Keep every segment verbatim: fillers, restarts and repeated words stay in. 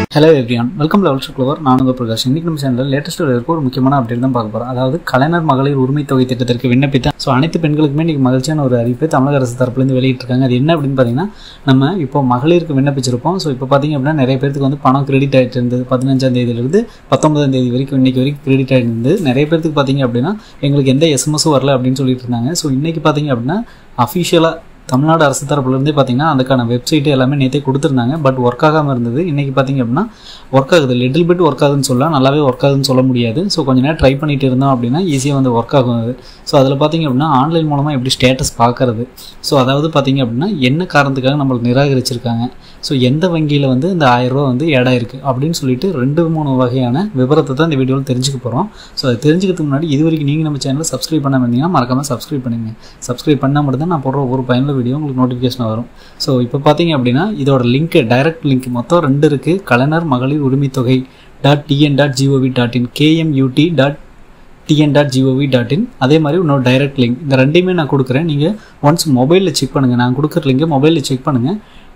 Hello everyone, welcome to Levels to Clover. நான் உங்கள் பிரகாஷ். இன்னைக்கு நம்ம சேனலில் லேட்டஸ்ட் இருக்க ஒரு முக்கியமான அப்டேட் தான் பார்க்க போகிறோம். அதாவது கலைஞர் மகளிர் உரிமை தொகை திட்டத்திற்கு விண்ணப்பித்த ஸோ அனைத்து பெண்களுக்குமே இன்றைக்கி மகிழ்ச்சியான ஒரு அறிவிப்பை தமிழக அரசு தரப்புலேருந்து வெளியிட்டிருக்காங்க. அது என்ன அப்படின்னு பார்த்தீங்கன்னா, நம்ம இப்போ மகளிருக்கு விண்ணப்பிச்சிருப்போம். ஸோ இப்போ பார்த்தீங்க அப்படின்னா நிறைய பேருக்கு வந்து பணம் கிரெடிட் ஆகிட்டு இருந்தது. பதினஞ்சாம் தேதியிலிருந்து பத்தொன்பதாம் தேதி வரைக்கும் இன்றைக்கி வரைக்கும் கிரெடிட் ஆகிட்டு இருந்தது. நிறைய பேருக்கு பார்த்தீங்க அப்படின்னா எங்களுக்கு எந்த எஸ்எம்எஸும் வரல அப்படின்னு சொல்லிட்டு இருந்தாங்க. ஸோ இன்றைக்கி பார்த்தீங்க அப்படின்னா அஃபிஷியலாக தமிழ்நாடு அரசு தரப்புலேருந்தே பார்த்தீங்கன்னா அதுக்கான வெப்சைட்டு எல்லாமே நேற்றே கொடுத்துருந்தாங்க. பட் ஒர்க் ஆகாமல் இருந்தது. இன்றைக்கி பார்த்தீங்க அப்படின்னா ஒர்க் ஆகுது. லிட்டில் பிட் ஒர்க் ஆகுதுன்னு சொல்லலாம், நல்லாவே ஒர்க் ஆகுதுன்னு சொல்ல முடியாது. ஸோ கொஞ்சம் நேரம் ட்ரை பண்ணிட்டு இருந்தோம் அப்படின்னா ஈஸியாக வந்து ஒர்க் ஆகும் அது. ஸோ அதில் பார்த்தீங்க அப்படின்னா ஆன்லைன் மூலமாக எப்படி ஸ்டேட்டஸ் பார்க்குறது, ஸோ அதாவது பார்த்தீங்க அப்படின்னா என்ன காரணத்துக்காக நம்மளுக்கு நிராகரிச்சிருக்காங்க, ஸோ எந்த வங்கியில் வந்து இந்த ஆயிரரூவா வந்து ஏடா இருக்குது அப்படின்னு சொல்லிட்டு ரெண்டு மூணு வகையான விவரத்தை தான் இந்த வீடியோவில் தெரிஞ்சுக்க போகிறோம். ஸோ அதை தெரிஞ்சுக்கிறதுக்கு முன்னாடி இது வரைக்கும் நீங்கள் நம்ம சேனலில் சப்ஸ்கிரைப் பண்ணாமல் இருந்தீங்கன்னா மறக்காமல் சப்ஸ்கிரைப் பண்ணுங்கள். சப்ஸ்கிரைப் பண்ணால் மட்டும் தான் நான் போடுற ஒரு பயனுள்ள வீடியோ உங்களுக்கு நோட்டிஃபிகேஷன் வரும். ஸோ இப்போ பார்த்தீங்க அப்படின்னா இதோட லிங்க் டைரக்ட் லிங்க் மொத்தம் ரெண்டு இருக்குது. கலைஞர் மகளிர் உரிமை தொகை dot TN dot GOV dot in KMUT dot TN dot GOV dot in. அதே மாதிரி இன்னொரு டைரக்ட் லிங்க், இந்த ரெண்டையுமே நான் கொடுக்குறேன். நீங்கள் ஒன்ஸ் மொபைலில் செக் பண்ணுங்கள். நான் கொடுக்குற லிங்கை மொபைலில் செக் பண்ணுங்கள்.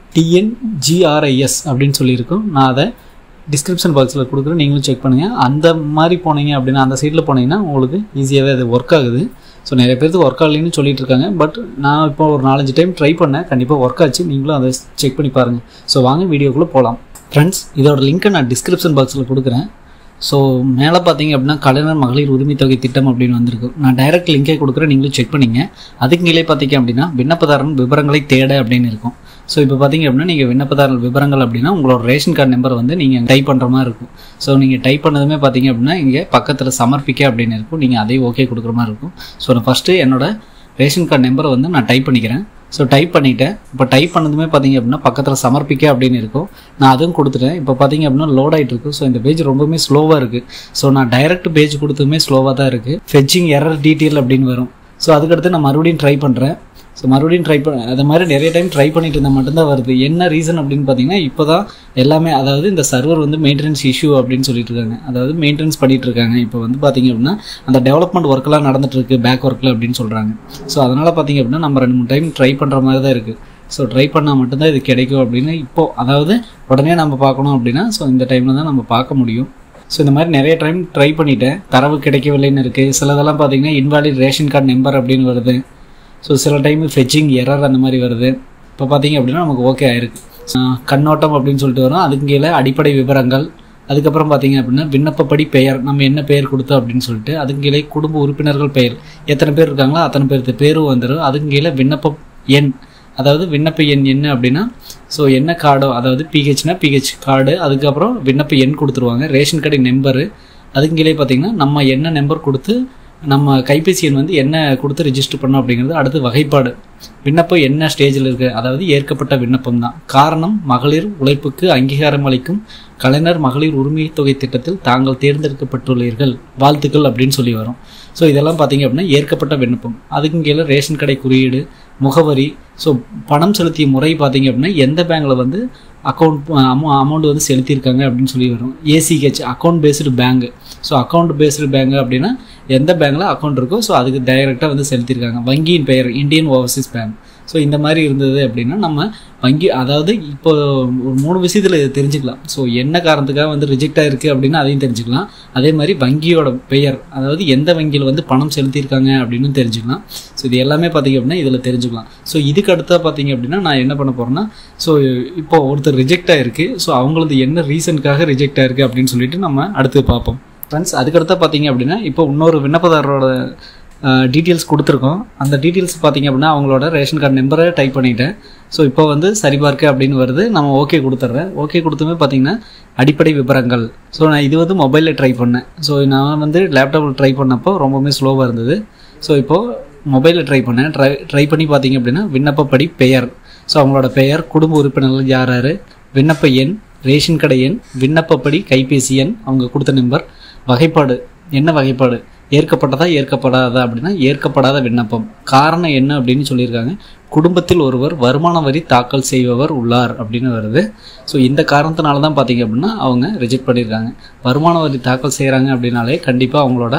டிஎன்ஜிஆர்ஐஎஸ் அப்படின்னு சொல்லியிருக்கோம். நான் அதை டிஸ்கிரிப்ஷன் பாக்ஸில் கொடுக்குறேன், நீங்களும் செக் பண்ணுங்கள். அந்த மாதிரி போனீங்க அப்படின்னா அந்த சைட்டில் போனீங்கன்னா உங்களுக்கு ஈஸியாகவே அது ஒர்க் ஆகுது. ஸோ நிறைய பேருக்கு ஒர்க் ஆகலைன்னு சொல்லிட்டு இருக்காங்க. பட் நான் இப்போ ஒரு நாலஞ்சு டைம் ட்ரை பண்ணேன், கண்டிப்பாக ஒர்க் ஆச்சு. நீங்களும் அதை செக் பண்ணி பாருங்கள். ஸோ வாங்க வீடியோக்குள்ளே போகலாம். ஃப்ரெண்ட்ஸ், இதோட லிங்க்கை நான் டிஸ்கிரிப்ஷன் பாக்ஸில் கொடுக்குறேன். ஸோ மேலே பார்த்தீங்க அப்படின்னா கலைஞர் மகளிர் உரிமை தொகை திட்டம் அப்படின்னு வந்திருக்கு. நான் டைரக்ட் லிங்கே கொடுக்குறேன், நீங்களும் செக் பண்ணிங்க. அதுக்கு கீழே பார்த்தீங்க அப்படின்னா விண்ணப்பதாரன் விவரங்களை தேட அப்படின்னு இருக்கும். ஸோ இப்போ பார்த்தீங்க அப்படின்னா நீங்கள் விண்ணப்பதாரர் விவரங்கள் அப்படின்னா உங்களோட ரேஷன் கார்டு நம்பர் வந்து நீங்கள் டைப் பண்ணுற மாதிரி இருக்கும். ஸோ நீங்கள் டைப் பண்ணதுமே பார்த்தீங்க அப்படின்னா இங்கே பக்கத்தில் சமர்ப்பிக்க அப்படின்னு இருக்கும். நீங்கள் அதே ஓகே கொடுக்குற மாதிரி இருக்கும். ஸோ நான் ஃபஸ்ட்டு என்னோட ரேஷன் கார்டு நம்பரை வந்து நான் டைப் பண்ணிக்கிறேன். ஸோ டைப் பண்ணிவிட்டேன். இப்போ டைப் பண்ணதுமே பார்த்தீங்க அப்படின்னா பக்கத்தில் சமர்ப்பிக்க அப்படின்னு இருக்கும். நான் அதுவும் கொடுத்துட்டேன். இப்போ பார்த்தீங்க அப்படின்னா லோட் ஆகிட்டு இருக்கும். ஸோ இந்த பேஜ் ரொம்பவுமே ஸ்லோவாக இருக்குது. ஸோ நான் டைரக்ட் பேஜ் கொடுத்ததுமே ஸ்லோவாக தான் இருக்குது. ஃபெச்சிங் எரர் டீட்டெயில் அப்படின்னு வரும். ஸோ அதுக்கடுத்து நான் மறுபடியும் ட்ரை பண்ணுறேன். ஸோ மறுபடியும் ட்ரை பண்ண அது மாதிரி நிறைய டைம் ட்ரை பண்ணிட்டு இருந்தால் மட்டும்தான் வருது. என்ன ரீசன் அப்படின்னு பார்த்தீங்கன்னா இப்போ தான் எல்லாமே, அதாவது இந்த சர்வர் வந்து மெயின்டெனன்ஸ் இஷ்யூ அப்படின்னு சொல்லிட்டு இருக்காங்க. அதாவது மெயின்டெனன்ஸ் பண்ணிட்டு இருக்காங்க. இப்போ வந்து பார்த்தீங்க அப்படின்னா அந்த டெவலப்மெண்ட் ஒர்க்கெலாம் நடந்துட்டு இருக்கு பேக் ஒர்க்கில் அப்படின்னு சொல்கிறாங்க. ஸோ அதனால் பார்த்தீங்க அப்படின்னா நம்ம ரெண்டு மூணு டைம் ட்ரை பண்ணுற மாதிரி தான் இருக்குது. ஸோ ட்ரை பண்ணால் மட்டும்தான் இது கிடைக்கும் அப்படின்னு இப்போது, அதாவது உடனே நம்ம பார்க்கணும் அப்படின்னா ஸோ இந்த டைமில் தான் நம்ம பார்க்க முடியும். ஸோ இந்த மாதிரி நிறைய டைம் ட்ரை பண்ணிவிட்டேன், தரவு கிடைக்கவில்லைன்னு இருக்குது. சிலதெல்லாம் பார்த்தீங்கன்னா இன்வாலிட் ரேஷன் கார்டு நம்பர் அப்படின்னு வருது. ஸோ சில டைம் ஃபெச்சிங் எரர் அந்த மாதிரி வருது. இப்போ பார்த்தீங்க அப்படின்னா நமக்கு ஓகே ஆயிருக்கு. கண்ணோட்டம் அப்படின்னு சொல்லிட்டு வரும். அதுக்கு கீழே அடிப்படை விவரங்கள், அதுக்கப்புறம் பார்த்தீங்க அப்படின்னா விண்ணப்பப்படி பெயர், நம்ம என்ன பெயர் கொடுத்தோம் அப்படின்னு சொல்லிட்டு, அதுக்கு கீழே குடும்ப உறுப்பினர்கள் பெயர், எத்தனை பேர் இருக்காங்களோ அத்தனை பேருக்கு பேரும் வந்துடும். அதுக்கு கீழே விண்ணப்ப எண், அதாவது விண்ணப்ப எண் என்ன அப்படின்னா ஸோ என்ன கார்டோ, அதாவது பிஹெச்னா பிஹெச் கார்டு, அதுக்கப்புறம் விண்ணப்ப எண் கொடுத்துருவாங்க. ரேஷன் கார்டு நம்பரு, அதுக்கு கீழே பார்த்தீங்கன்னா நம்ம என்ன நம்பர் கொடுத்து நம்ம கைபேசி எண் வந்து என்ன கொடுத்து ரிஜிஸ்டர் பண்ணோம் அப்படிங்கிறது. அடுத்து வகைப்பாடு, விண்ணப்பம் என்ன ஸ்டேஜில் இருக்குது, அதாவது ஏற்கப்பட்ட விண்ணப்பம் தான். காரணம், மகளிர் உழைப்புக்கு அங்கீகாரம் அளிக்கும் கலைஞர் மகளிர் உரிமை தொகை திட்டத்தில் தாங்கள் தேர்ந்தெடுக்கப்பட்டுள்ளீர்கள், வாழ்த்துக்கள் அப்படின்னு சொல்லி வரும். ஸோ இதெல்லாம் பார்த்தீங்க அப்படின்னா ஏற்கப்பட்ட விண்ணப்பம். அதுக்கும் கீழே ரேஷன் கடை குறியீடு, முகவரி, ஸோ பணம் செலுத்திய முறை பார்த்தீங்க அப்படின்னா எந்த பேங்கில் வந்து அக்கௌண்ட் அமௌ அமௌண்ட் வந்து செலுத்தியிருக்காங்க அப்படின்னு சொல்லி வரும். ACH account based bank. So account based bank அப்படின்னா எந்த பேங்கில் அக்கௌண்ட் இருக்கோ ஸோ அதுக்கு டைரெக்டாக வந்து செலுத்தியிருக்காங்க. வங்கியின் பெயர் இந்தியன் ஓவர்சீஸ் பேங்க். ஸோ இந்த மாதிரி இருந்தது அப்படின்னா நம்ம வங்கி, அதாவது இப்போ ஒரு மூணு விஷயத்தில் இதை தெரிஞ்சுக்கலாம். ஸோ என்ன காரணத்துக்காக வந்து ரிஜெக்ட் ஆகிருக்கு அப்படின்னா அதையும் தெரிஞ்சுக்கலாம். அதே மாதிரி வங்கியோட பெயர், அதாவது எந்த வங்கியில் வந்து பணம் செலுத்தியிருக்காங்க அப்படின்னு தெரிஞ்சுக்கலாம். ஸோ இது எல்லாமே பார்த்தீங்க அப்படின்னா இதில் தெரிஞ்சுக்கலாம். ஸோ இதுக்கு அடுத்தா பார்த்தீங்க அப்படின்னா நான் என்ன பண்ண போகிறேன்னா, ஸோ இப்போ ஒருத்தர் ரிஜெக்ட் ஆகிருக்கு, ஸோ அவங்களது என்ன ரீசனுக்காக ரிஜெக்ட் ஆகிருக்கு அப்படின்னு சொல்லிட்டு நம்ம அடுத்து பார்ப்போம். ஃப்ரெண்ட்ஸ், அதுக்கடுத்தா பார்த்தீங்க அப்படின்னா இப்போ இன்னொரு விண்ணப்பதாரரோட டீட்டெயில்ஸ் கொடுத்துருக்கோம். அந்த டீட்டெயில்ஸ் பார்த்தீங்க அப்படின்னா அவங்களோட ரேஷன் கார்டு நம்பரை டைப் பண்ணிவிட்டேன். ஸோ இப்போ வந்து சரிபார்க்க அப்படின்னு வருது. நம்ம ஓகே கொடுத்துட்றேன். ஓகே கொடுத்துமே பார்த்தீங்கன்னா அடிப்படை விவரங்கள். ஸோ நான் இது வந்து மொபைலில் ட்ரை பண்ணேன். ஸோ நான் வந்து லேப்டாப்பில் ட்ரை பண்ணப்போ ரொம்பவுமே ஸ்லோவாக இருந்தது. ஸோ இப்போது மொபைலில் ட்ரை பண்ணேன். ட்ரை ட்ரை பண்ணி பார்த்தீங்க அப்படின்னா விண்ணப்பப்படி பெயர், ஸோ அவங்களோட பெயர், குடும்ப உறுப்பினர்கள் யார் யார், விண்ணப்ப எண், ரேஷன் கடை எண், விண்ணப்பப்படி கைபேசி எண், அவங்க கொடுத்த நம்பர், வகைப்பாடு, என்ன வகைப்பாடு, ஏற்கப்பட்டதா ஏற்கப்படாதா அப்படின்னா ஏற்கப்படாத விண்ணப்பம். காரணம் என்ன அப்படின்னு சொல்லியிருக்காங்க, குடும்பத்தில் ஒருவர் வருமான வரி தாக்கல் செய்பவர் உள்ளார் அப்படின்னு வருது. ஸோ இந்த காரணத்தினால தான் பார்த்தீங்க அப்படின்னா அவங்க ரிஜெக்ட் பண்ணியிருக்காங்க. வருமான வரி தாக்கல் செய்கிறாங்க அப்படின்னாலே கண்டிப்பாக அவங்களோட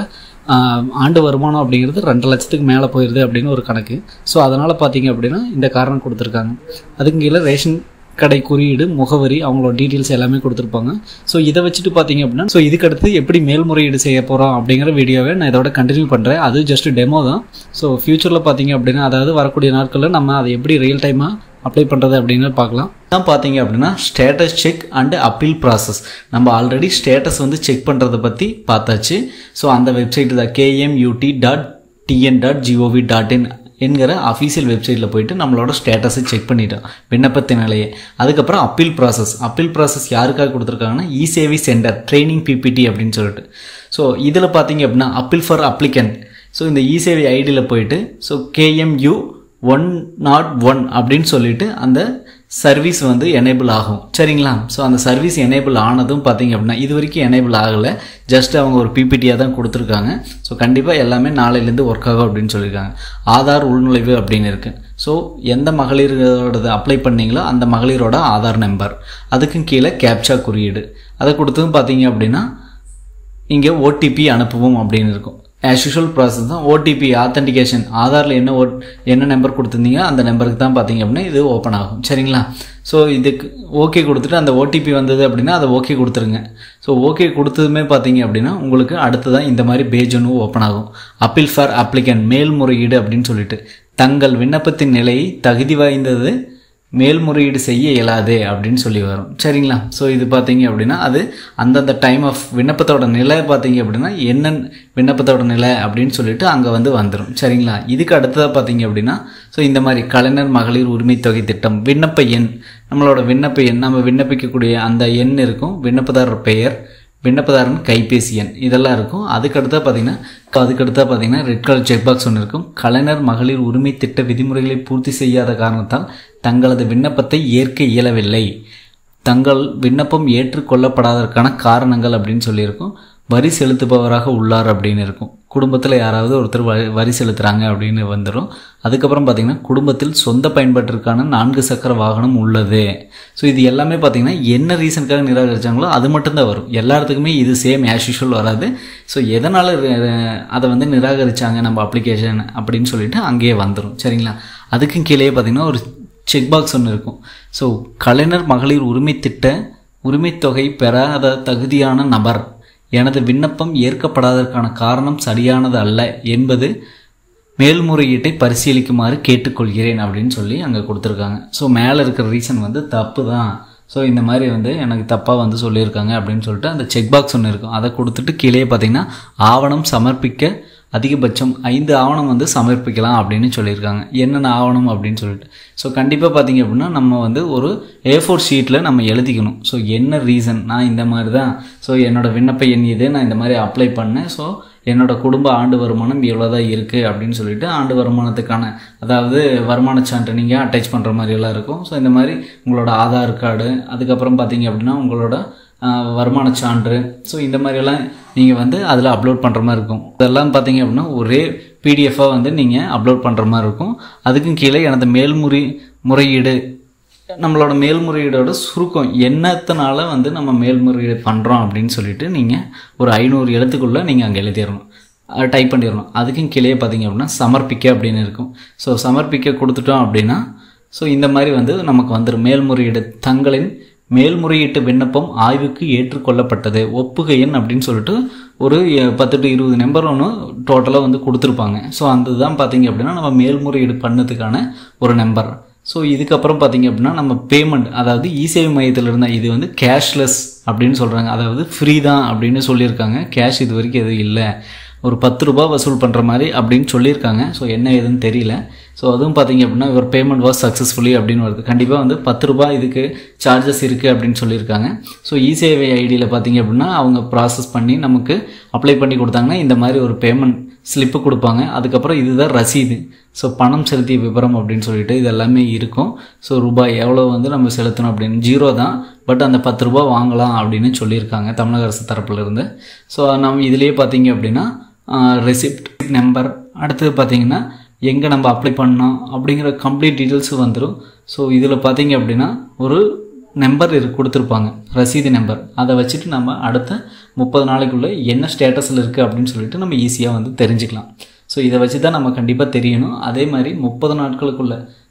ஆண்டு வருமானம் அப்படிங்கிறது ரெண்டு லட்சத்துக்கு மேலே போயிடுது அப்படின்னு ஒரு கணக்கு. ஸோ அதனால் பார்த்தீங்க அப்படின்னா இந்த காரணம் கொடுத்துருக்காங்க. அதுக்கு கீழே ரேஷன் கடை குறியீடு, முகவரி, அவங்களோட டீட்டெயில்ஸ் எல்லாமே கொடுத்துருப்பாங்க. ஸோ இதை வச்சுட்டு பார்த்தீங்க அப்படின்னா ஸோ இதுக்கடுத்து எப்படி மேல்முறையீடு செய்ய போகிறோம் அப்படிங்கிற வீடியோவை நான் இதோட கண்டினியூ பண்ணுறேன். அது ஜஸ்ட் டெமோ தான். ஸோ ஃபியூச்சரில் பார்த்தீங்க அப்படின்னா அதாவது வரக்கூடிய நாட்களில் நம்ம அதை எப்படி ரியல் டைமாக அப்ளை பண்ணுறது அப்படின்னு பார்க்கலாம். தான் பார்த்தீங்க அப்படின்னா status check and appeal process. நம்ம ஆல்ரெடி ஸ்டேட்டஸ் வந்து செக் பண்ணுறதை பற்றி பார்த்தாச்சு. ஸோ அந்த வெப்சைட் தான் KMUT dot TN dot GOV dot in என்கிற அஃபீஷியல் வெப்சைட்டில் போயிட்டு நம்மளோட ஸ்டேட்டஸை செக் பண்ணிட்டோம், விண்ணப்பத்தின் நிலையை. அதுக்கப்புறம் அப்பீல் ப்ராசஸ். அப்பீல் ப்ராசஸ் யாருக்காக கொடுத்துருக்காங்கன்னா இ சேவை சென்டர் ட்ரைனிங் பிபிடி அப்படின்னு சொல்லிட்டு. ஸோ இதில் பார்த்தீங்க அப்படின்னா அப்பீல் ஃபார் அப்ளிகண்ட். ஸோ இந்த இ சேவை ஐடியில் போயிட்டு so KMU one naught one அப்படின்னு சொல்லிட்டு அந்த சர்வீஸ் வந்து எனேபிள் ஆகும். சரிங்களா? ஸோ அந்த சர்வீஸ் எனேபிள் ஆனதும் பார்த்தீங்க அப்படின்னா இது வரைக்கும் எனேபிள் ஆகலை, ஜஸ்ட் அவங்க ஒரு பிபிடியாக தான் கொடுத்துருக்காங்க. ஸோ கண்டிப்பாக எல்லாமே நாளையிலேருந்து ஒர்க் ஆகும் அப்படின்னு சொல்லியிருக்காங்க. ஆதார் உள்நுழைவு அப்படின்னு இருக்குது. ஸோ எந்த மகளிரோட அப்ளை பண்ணீங்களோ அந்த மகளிரோட ஆதார் நம்பர், அதுக்கும் கீழே கேப்சா குறியீடு, அதை கொடுத்ததும் பார்த்தீங்க அப்படின்னா இங்கே ஓடிபி அனுப்புவோம் அப்படின்னு இருக்கும். ஆஸ் யூஷுவல் ப்ராசஸ் தான். ஓடிபி ஆத்தென்டிகேஷன், ஆதாரில் என்ன ஓ என்ன நம்பர் கொடுத்துருந்தீங்க அந்த நம்பருக்கு தான் பார்த்தீங்க அப்படின்னா இது ஓப்பன் ஆகும். சரிங்களா? ஸோ இதுக்கு ஓகே கொடுத்துட்டு அந்த ஓடிபி வந்தது அப்படின்னா அதை ஓகே கொடுத்துருங்க. ஸோ ஓகே கொடுத்ததுமே பார்த்தீங்க அப்படின்னா உங்களுக்கு அடுத்ததான் இந்த மாதிரி பேஜ் ஒன்று ஓப்பன் ஆகும். அப்பீல் ஃபார் அப்ளிகண்ட், மேல்முறையீடு அப்படின்னு சொல்லிட்டு தங்கள் விண்ணப்பத்தின் நிலையை தகுதி வாய்ந்தது மேல்முறையீடு செய்ய இயலாது அப்படின்னு சொல்லி வரும். சரிங்களா? ஸோ இது பார்த்தீங்க அப்படின்னா அது அந்தந்த டைம் ஆஃப் விண்ணப்பத்தோட நிலை பார்த்தீங்க அப்படின்னா என்ன விண்ணப்பத்தோட நிலை அப்படின்னு சொல்லிட்டு அங்கே வந்து வந்துடும். சரிங்களா? இதுக்கு அடுத்ததாக பார்த்தீங்க அப்படின்னா ஸோ இந்த மாதிரி கலைஞர் மகளிர் உரிமை தொகை திட்டம் விண்ணப்ப எண், நம்மளோட விண்ணப்ப எண், நம்ம விண்ணப்பிக்கக்கூடிய அந்த எண் இருக்கும், விண்ணப்பதாரர் பெயர், விண்ணப்பதாரன் கைபேசி எண், இதெல்லாம் இருக்கும். அதுக்கடுத்தா பார்த்தீங்கன்னா அதுக்கடுத்தா பார்த்தீங்கன்னா ரெட் கலர் செக் பாக்ஸ் ஒன்று இருக்கும். கலைஞர் மகளிர் உரிமை திட்ட விதிமுறைகளை பூர்த்தி செய்யாத காரணத்தால் தங்களது விண்ணப்பத்தை ஏற்க இயலவில்லை, தங்கள் விண்ணப்பம் ஏற்றுக்கொள்ளப்படாததற்கான காரணங்கள் அப்படின்னு சொல்லியிருக்கும். வரி செலுத்துபவராக உள்ளார் அப்படின்னு இருக்கும். குடும்பத்தில் யாராவது ஒருத்தர் வரி வரி செலுத்துகிறாங்க அப்படின்னு வந்துடும். அதுக்கப்புறம் பார்த்திங்கன்னா குடும்பத்தில் சொந்த பயன்பாட்டிற்கான நான்கு சக்கர வாகனம் உள்ளது. ஸோ இது எல்லாமே பார்த்திங்கன்னா என்ன ரீசனுக்காக நிராகரித்தாங்களோ அது மட்டும்தான் வரும். எல்லாத்துக்குமே இது சேம் ஆஸ் யூஷுவல் வராது. ஸோ எதனால் அதை வந்து நிராகரித்தாங்க நம்ம அப்ளிகேஷன் அப்படின்னு சொல்லிட்டு அங்கேயே வந்துடும். சரிங்களா? அதுக்கும் கீழே பார்த்திங்கன்னா ஒரு செக் பாக்ஸ் ஒன்று இருக்கும். ஸோ கலைஞர் மகளிர் உரிமை திட்ட உரிமை தொகை பெறாத தகுதியான நபர், எனது விண்ணப்பம் ஏற்கப்படாததற்கான காரணம் சரியானது அல்ல என்பது மேல்முறையீட்டை பரிசீலிக்குமாறு கேட்டுக்கொள்கிறேன் அப்படின்னு சொல்லி அங்கே கொடுத்துருக்காங்க. ஸோ மேலே இருக்கிற ரீசன் வந்து தப்பு தான். ஸோ இந்த மாதிரி வந்து எனக்கு தப்பாக வந்து சொல்லியிருக்காங்க அப்படின்னு சொல்லிட்டு அந்த செக் பாக்ஸ் ஒன்று இருக்கும். அதை கொடுத்துட்டு கீழே பார்த்திங்கன்னா ஆவணம் சமர்ப்பிக்க அதிகபட்சம் ஐந்து ஆவணம் வந்து சமர்ப்பிக்கலாம் அப்படின்னு சொல்லியிருக்காங்க. என்னென்ன ஆவணம் அப்படின்னு சொல்லிட்டு ஸோ கண்டிப்பாக பார்த்திங்க அப்படின்னா நம்ம வந்து ஒரு ஏ ஃபோர் ஷீட்டில் நம்ம எழுதிக்கணும். ஸோ என்ன ரீசன், நான் இந்த மாதிரி தான், ஸோ என்னோடய விண்ணப்ப எண் இது, நான் இந்த மாதிரி அப்ளை பண்ணேன், ஸோ என்னோடய குடும்ப ஆண்டு வருமானம் இவ்வளோதான் இருக்குது அப்படின்னு சொல்லிட்டு ஆண்டு வருமானத்துக்கான அதாவது வருமான சான்று நீங்கள் அட்டாச் பண்ணுற மாதிரியெல்லாம் இருக்கும். ஸோ இந்த மாதிரி உங்களோட ஆதார் கார்டு, அதுக்கப்புறம் பார்த்திங்க அப்படின்னா உங்களோட வருமான சான்று, ஸோ இந்த மாதிரியெல்லாம் நீங்கள் வந்து அதில் அப்லோட் பண்ணுற மாதிரி இருக்கும். இதெல்லாம் பார்த்தீங்க அப்படின்னா ஒரே பிடிஎஃபாக வந்து நீங்கள் அப்லோட் பண்ணுற மாதிரி இருக்கும். அதுக்கும் கீழே எனது மேல்முறை முறையீடு, நம்மளோட மேல்முறையீடோட சுருக்கம் என்னத்தினால வந்து நம்ம மேல்முறையீடு பண்ணுறோம் அப்படின்னு சொல்லிட்டு நீங்கள் ஒரு ஐநூறு எழுத்துக்குள்ளே நீங்கள் அங்கே எழுதிடணும், டைப் பண்ணிடணும். அதுக்கும் கீழே பார்த்தீங்க அப்படின்னா சமர்ப்பிக்க அப்படின்னு இருக்கும். ஸோ சமர்ப்பிக்க கொடுத்துட்டோம் அப்படின்னா ஸோ இந்த மாதிரி வந்து நமக்கு வந்துடும் மேல்முறையீடு. தங்களின் மேல்முறையீட்டு விண்ணப்பம் ஆய்வுக்கு ஏற்றுக்கொள்ளப்பட்டது, ஒப்புகை எண் அப்படின்னு சொல்லிட்டு ஒரு பத்து டு இருபது நம்பர் ஒன்று டோட்டலாக வந்து கொடுத்துருப்பாங்க. ஸோ அந்த தான் பார்த்தீங்க அப்படின்னா நம்ம மேல்முறையீடு பண்ணதுக்கான ஒரு நம்பர். ஸோ இதுக்கப்புறம் பார்த்தீங்க அப்படின்னா நம்ம பேமெண்ட், அதாவது இ சேவை மையத்தில் இருந்தால் இது வந்து கேஷ்லெஸ் அப்படின்னு சொல்கிறாங்க, அதாவது ஃப்ரீ தான் அப்படின்னு சொல்லியிருக்காங்க. கேஷ் இது வரைக்கும் எதுவும் இல்லை, ஒரு பத்து ரூபா வசூல் பண்ணுற மாதிரி அப்படின்னு சொல்லியிருக்காங்க. ஸோ என்ன ஏதுன்னு தெரியல. ஸோ அதுவும் பார்த்தீங்க அப்படின்னா ஒரு பேமெண்ட் வாஸ் சக்ஸஸ்ஃபுல்லி அப்படின்னு வருது. கண்டிப்பாக வந்து பத்து ரூபா இதுக்கு சார்ஜஸ் இருக்குது அப்படின்னு சொல்லியிருக்காங்க. ஸோ இ சேவை ஐடியில் பார்த்தீங்க அப்படின்னா அவங்க ப்ராசஸ் பண்ணி நமக்கு அப்ளை பண்ணி கொடுத்தாங்கன்னா இந்த மாதிரி ஒரு பேமெண்ட் ஸ்லிப்பு கொடுப்பாங்க. அதுக்கப்புறம் இதுதான் ரசீது, ஸோ பணம் செலுத்திய விவரம் அப்படின்னு சொல்லிட்டு இது எல்லாமே இருக்கும். ஸோ ரூபாய் எவ்வளோ வந்து நம்ம செலுத்தணும் அப்படின்னு ஜீரோ தான், பட் அந்த பத்து ரூபா வாங்கலாம் அப்படின்னு சொல்லியிருக்காங்க தமிழக அரசு தரப்புலேருந்து. ஸோ நம்ம இதிலேயே பார்த்தீங்க அப்படின்னா ரெசிப்ட் நம்பர், அடுத்தது பார்த்தீங்கன்னா எங்கே நம்ம அப்ளை பண்ணோம் அப்படிங்கிற கம்ப்ளீட் டீட்டெயில்ஸும் வந்துடும். ஸோ இதில் பார்த்தீங்க அப்படின்னா ஒரு நம்பர் இருக்கு கொடுத்துருப்பாங்க, ரசீது நம்பர். அதை வச்சுட்டு நம்ம அடுத்த முப்பது நாளைக்குள்ளே என்ன ஸ்டேட்டஸில் இருக்குது அப்படின்னு சொல்லிட்டு நம்ம ஈஸியாக வந்து தெரிஞ்சுக்கலாம். ஸோ இதை வச்சு தான் நம்ம கண்டிப்பாக தெரியணும். அதே மாதிரி முப்பது நாட்களுக்குள்ளே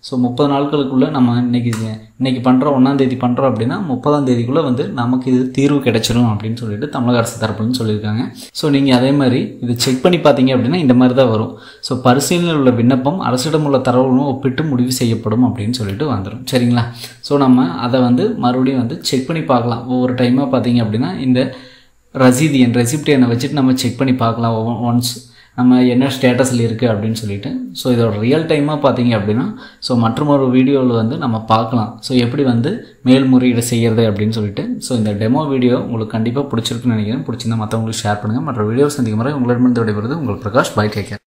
ஸோ முப்பது நாட்களுக்குள்ளே நம்ம இன்றைக்கி இன்றைக்கி பண்ணுறோம் ஒன்றாம் தேதி பண்ணுறோம் அப்படின்னா முப்பதாம் தேதிக்குள்ளே வந்து நமக்கு இது தீர்வு கிடைச்சிடும் அப்படின்னு சொல்லிட்டு தமிழக அரசு தரப்புலன்னு சொல்லியிருக்காங்க. ஸோ நீங்கள் அதே மாதிரி இது செக் பண்ணி பார்த்தீங்க அப்படின்னா இந்த மாதிரி தான் வரும். ஸோ பரிசீலனையில் உள்ள விண்ணப்பம் அரசிடம் உள்ள தரவுகளும் ஒப்பிட்டு முடிவு செய்யப்படும் அப்படின்னு சொல்லிட்டு வந்துடும். சரிங்களா? ஸோ நம்ம அதை வந்து மறுபடியும் வந்து செக் பண்ணி பார்க்கலாம். ஒவ்வொரு டைமாக பார்த்தீங்க அப்படின்னா இந்த ரசீது என் ரெசிப்ட் எண்ணை வச்சுட்டு நம்ம செக் பண்ணி பார்க்கலாம் ஒன்ஸ் நம்ம என்ன ஸ்டேட்டஸில் இருக்குது அப்படின்னு சொல்லிட்டு. ஸோ இதோட ரியல் டைமாக பார்த்தீங்க அப்படின்னா ஸோ மற்றொரு வீடியோவில் வந்து நம்ம பார்க்கலாம். ஸோ எப்படி வந்து மேல்முறையீடு செய்கிறது அப்படின்னு சொல்லிட்டு. ஸோ இந்த டெமோ வீடியோ உங்களுக்கு கண்டிப்பாக பிடிச்சிருக்குன்னு நினைக்கிறேன். பிடிச்சிருந்தா மற்றவங்களுக்கு ஷேர் பண்ணுங்கள். மற்ற வீடியோ சந்திக்கும் முறை உங்களிடமிருந்து விடைபெறுவது உங்கள் பிரகாஷ். By, take care.